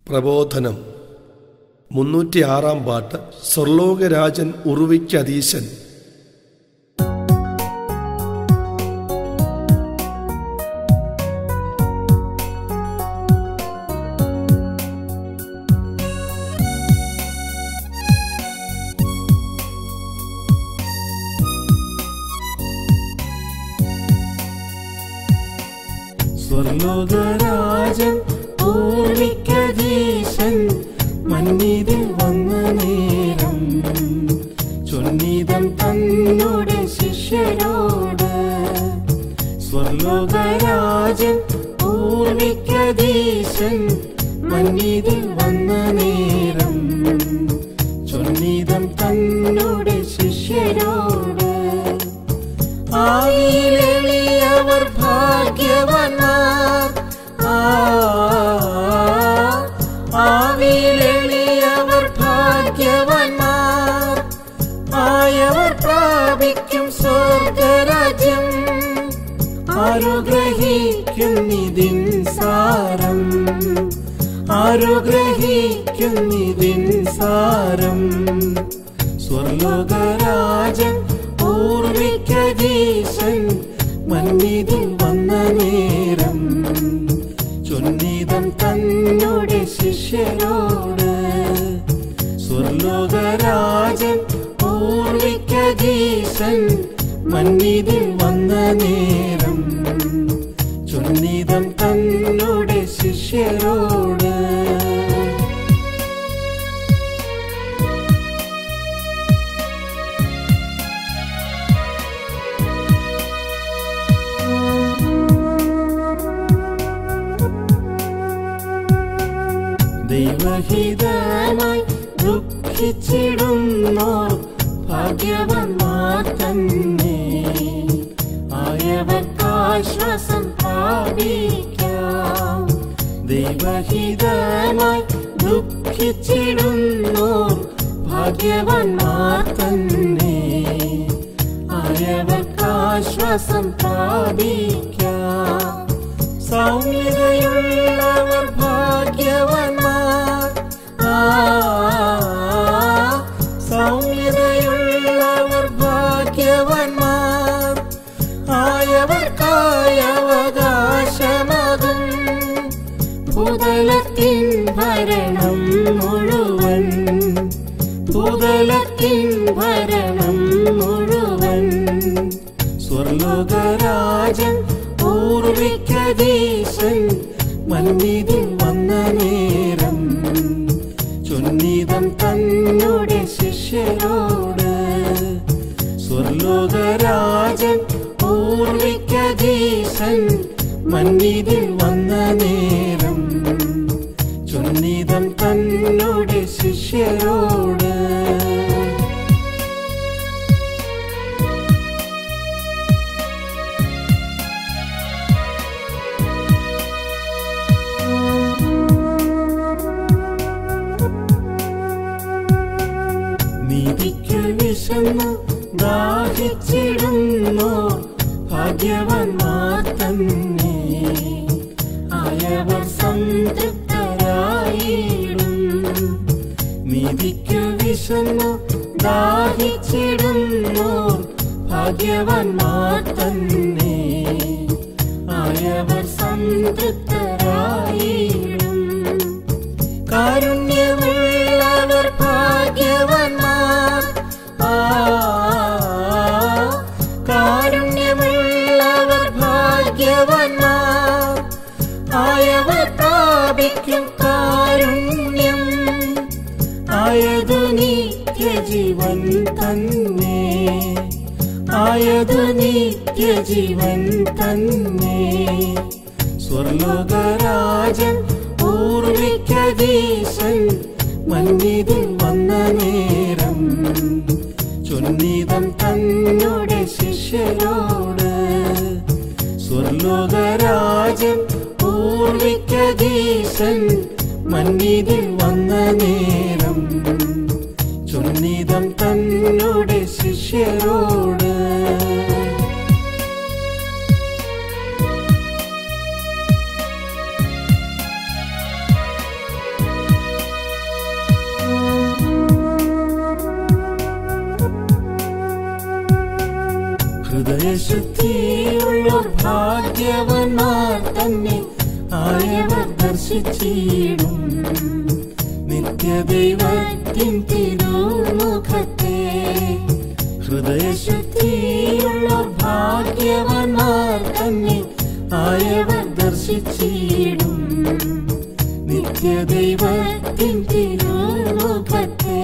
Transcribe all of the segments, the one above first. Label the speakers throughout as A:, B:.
A: പ്രബോധനം 306 പാട്ട്. സ്വർലോകരാജൻ ഉറുവിക്കധീശൻ.
B: സ്വർലോകരാജൻ ഉറുവിക്കധീശൻ മന്നിതിൽ വന്ന നേരം ചൊന്നിതം തന്നോട് ശിഷ്യരോട്. സ്വർലോകരാജൻ ഉറുവിക്കധീശൻ മന്നിതിൽ വന്ന നേരം ചൊന്നിതം തന്നോട് ശിഷ്യരോട്. ആയിലെളിയവർ ഭാഗ്യവാന്മാർ, ആവിലെളിയവർ ഭാഗ്യവാന്മാർ, ആയവർ പ്രാപിക്കും സ്വർഗരാജ്യം. ആരുഗ്രഹിക്കുന്നിതിൻ സാരം, ആരുഗ്രഹിക്കുന്നിതിൻ സാരം. സ്വർലോകരാജൻ ഉറുവിക്കധീശൻ മന്നിതിൽ വന്ന നേരം ചൊന്നിതം തന്നോട് ശിഷ്യരോട്. സ്വർലോകരാജൻ ഉറുവിക്കധീശൻ മന്നിതിൽ വന്ന നേരം ചൊന്നിതം തന്നോട് ശിഷ്യരോട്. ദൈവഹിതമായി ദുഃഖിച്ചിടുന്നോർ ഭാഗ്യവാന്മാർ തന്നെ, ആയവർക്കാശ്വാസം പ്രാപിക്കാം. ദൈവഹിതമായി ദുഃഖിച്ചിടുന്നോർ ഭാഗ്യവാന്മാർ തന്നെ, ആയവർക്കാശ്വാസം പ്രാപിക്കാം. സൗമ്യതയുള്ളവർ ഭാഗ്യവാന്മാർ, സൗമ്യതയുള്ളവർ ഭാഗ്യവാന്മാർ, ആയവർക്കായ അവകാശമാകും ഭൂതലത്തിൻ ഭരണം മുഴുവൻ, ഭൂതലത്തിൻ ഭരണം മുഴുവൻ. സ്വർലോകരാജൻ ഉറുവിക്കധീശൻ മന്നിതിൽ വന്ന നേരം ചൊന്നിതം തന്നോട് ശിഷ്യരോട്. സ്വർലോകരാജൻ ഉറുവിക്കധീശൻ മന്നിതിൽ വന്ന നേരം ചൊന്നിതം തന്നോട് ശിഷ്യരോട്. നീതിക്കു വിശന്നു ദാഹിച്ചിടുന്നു ഭാഗ്യവാന്മാർ തന്നെ, ആയവർ സംതൃപ്തരായിടും. നീതിക്കു വിശന്നു ദാഹിച്ചിടുന്നു ഭാഗ്യവാന്മാർ തന്നെ, ആയവർ സംതൃപ്തരായിടും. കാരുണ്യമുള്ളവർ ഭാഗ്യവാന്മാർ, കാരുണ്യമുള്ളവർ ഭാഗ്യവാന്മാർ, ആയവർ പ്രാപിക്കും കാരുണ്യം. ആയതു നിത്യജീവൻ തന്നെ, ആയതു നിത്യജീവൻ തന്നെ. സ്വർലോകരാജൻ ഉറുവിക്കധീശൻ മന്നിതിൽ വന്ന നേരം ചൊന്നിതം തന്നോട് ശിഷ്യരോട്. സ്വർലോകരാജൻ ഉറുവിക്കധീശൻ മന്നിതിൽ വന്ന നേരം ചൊന്നിതം തന്നോട് ശിഷ്യരോട്. ഹൃദയശുദ്ധിയുള്ളോർ ഭാഗ്യവാന്മാർ തന്നെ ആയവർ ദർശിച്ചിടും നിത്യദൈവത്തിൻ തിരുമുഖത്തെ. ഹൃദയശുദ്ധിയുള്ളോർ ഭാഗ്യവാന്മാർ തന്നെ ആയവർ ദർശിച്ചിടും നിത്യദൈവത്തിൻ തിരുമുഖത്തെ.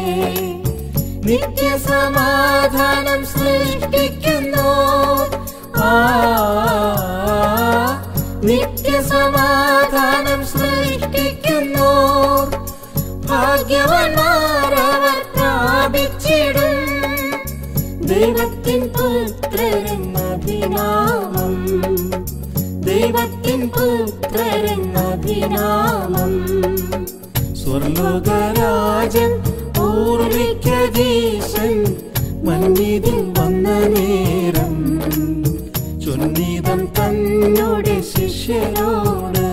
B: നിത്യസമാധാനം സൃഷ്ടിക്കുന്നു, നിത്യസമാധാനം സൃഷ്ടിക്കുന്നു. ഭാഗ്യവാന്മാരവർ പ്രാപിച്ചിടും ദൈവത്തിൻ പുത്രരെന്നഭിനാമം, ദൈവത്തിൻ പുത്രരെന്നഭിനാമം. സ്വർലോകരാജൻ പൂർവികദീശൻ മന്നിതിൽ വന്ന നേരം ചൊന്നിതം തന്നോടെ ശിഷ്യരോട്.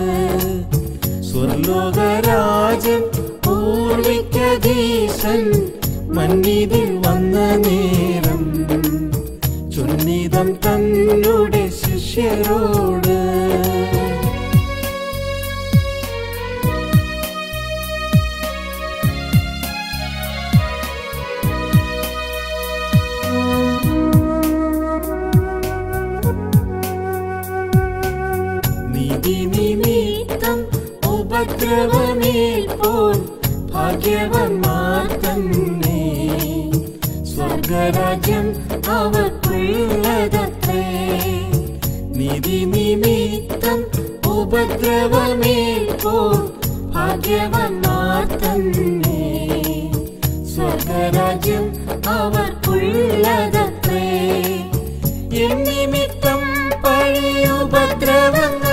B: സ്വർലോകരാജൻ പൂർവികദീശൻ മന്നിതിൽ വന്ന നേരം ചൊന്നിതം തന്നോടെ ശിഷ്യരോട്. നിമിത്തം ഉപദ്രവമേൽപ്പോൾ ഭാഗ്യവാന്മാർ തന്നെ സ്വർഗരാജ്യം അവർക്കുള്ളതത്രേ. നീതി നിമിത്തം ഉപദ്രവമേൽപ്പോൾ ഭാഗ്യവാന്മാർ തന്നെ സ്വർഗരാജ്യം അവർക്കുള്ളതത്രേ. എന്നിമിത്തം പഴയുപദ്രവങ്ങൾ,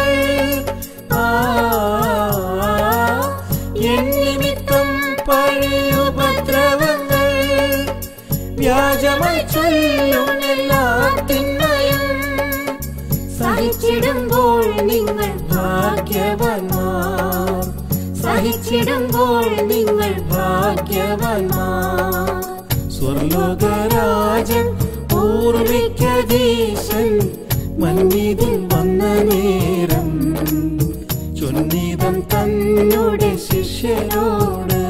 B: എന്നിമിത്തം പഴയുപദ്രവങ്ങൾ വ്യാജമായി ചൊല്ലും എല്ലാ തിന്മയും സഹിച്ചിടുമ്പോൾ നിങ്ങൾ ഭാഗ്യവാന്മാർ, സഹിച്ചിടുമ്പോൾ നിങ്ങൾ ഭാഗ്യവാന്മാർ. സ്വർലോകരാജൻ പൂർവികദീശൻ മന്നിതിൽ വന്ന നേരം ചൊന്നിതം തന്നോടെ ശിഷ്യരോട്.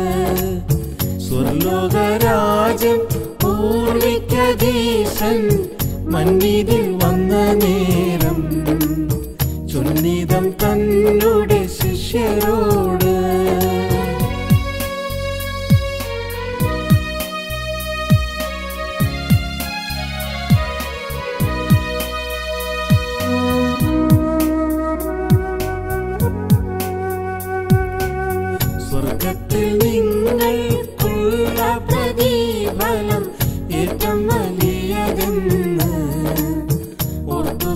B: സ്വർലോകരാജൻ പൂർവികദീശൻ മന്നിതിൽ വന്ന നേരം ചൊന്നിതം തന്നോടെ ശിഷ്യരോട്. സ്വർഗത്തിൽ നിങ്ങൾക്കുള്ള പ്രതിഫലം ഏറ്റവും വലിയതെന്ന് ഓർത്തു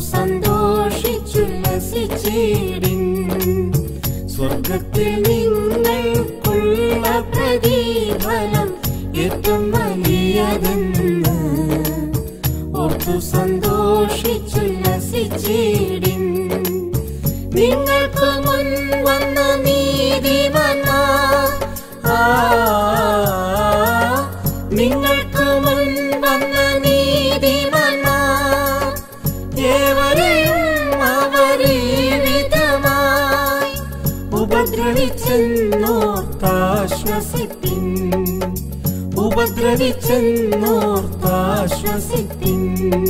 B: സന്തോഷിച്ചുല്ലസിച്ചിടിൻ. സ്വർഗത്തിൽ നിങ്ങൾക്കുള്ള പ്രതിഫലം ഏറ്റവും വലിയതെന്ന് ഓർത്തു സന്തോഷിച്ചുല്ലസിച്ചിടിൻ. നിങ്ങൾക്ക് മുൻ വന്ന നീതിമാന്മാർ, നിങ്ങൾക്ക് മുൻ വന്ന നീതിമാന്മാർ ഏവരെയും അവരീ വിധമായി ഉപദ്രവിച്ചെന്നോർത്താശ്വസിപ്പിൻ, ഉപദ്രവിച്ചെന്നോർത്താശ്വസിപ്പിൻ.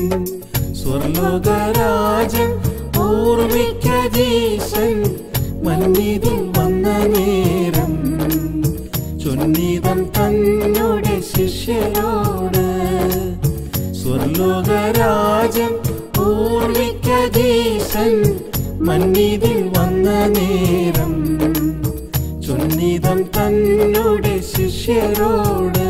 B: സ്വർലോകരാജൻ പൂർവികദീശൻ മന്നിതിൽ വന്ന നേരം ചൊന്നിതം തന്നോടെ ശിഷ്യരോട്. സ്വർലോകരാജൻ പൂർവികദീശൻ മന്നിതിൽ വന്ന നേരം ചൊന്നിതം തന്നോടെ ശിഷ്യരോട്.